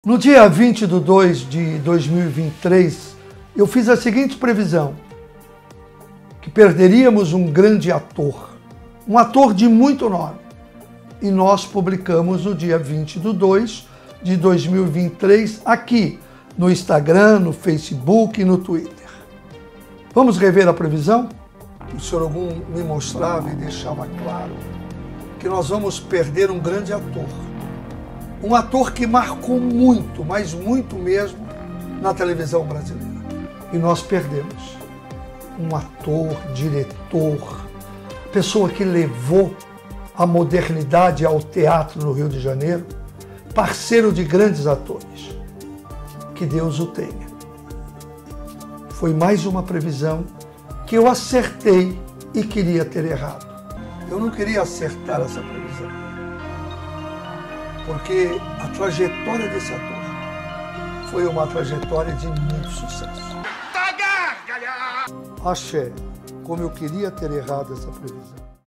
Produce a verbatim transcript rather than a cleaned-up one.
No dia vinte de dois de dois mil e vinte e três, eu fiz a seguinte previsão, que perderíamos um grande ator, um ator de muito nome, e nós publicamos no dia vinte de dois de dois mil e vinte e três aqui no Instagram, no Facebook e no Twitter. Vamos rever a previsão? O senhor Ogum me mostrava e deixava claro que nós vamos perder um grande ator. Um ator que marcou muito, mas muito mesmo, na televisão brasileira. E nós perdemos. Um ator, diretor, pessoa que levou a modernidade ao teatro no Rio de Janeiro, parceiro de grandes atores. Que Deus o tenha. Foi mais uma previsão que eu acertei e queria ter errado. Eu não queria acertar essa previsão, porque a trajetória desse ator foi uma trajetória de muito sucesso. Axé, como eu queria ter errado essa previsão.